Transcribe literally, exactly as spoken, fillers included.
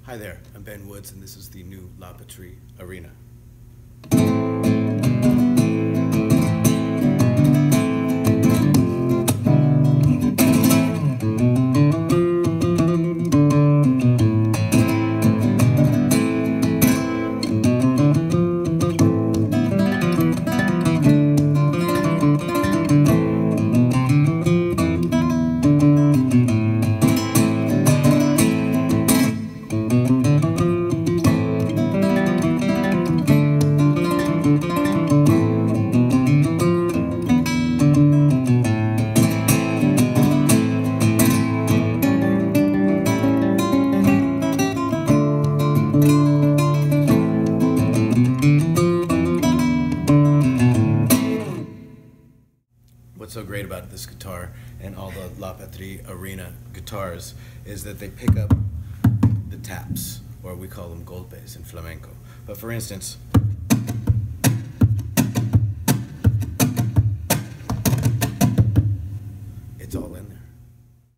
Hi there, I'm Ben Woods, and this is the new Patrie Arena. What's so great about this guitar and all the Patrie Arena guitars is that they pick up the taps, or we call them golpes in flamenco. But for instance,